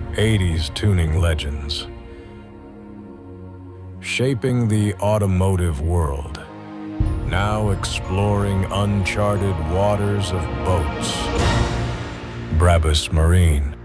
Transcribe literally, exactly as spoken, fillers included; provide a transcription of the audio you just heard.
eighties tuning legends, shaping the automotive world, now exploring uncharted waters of boats. Brabus Marine.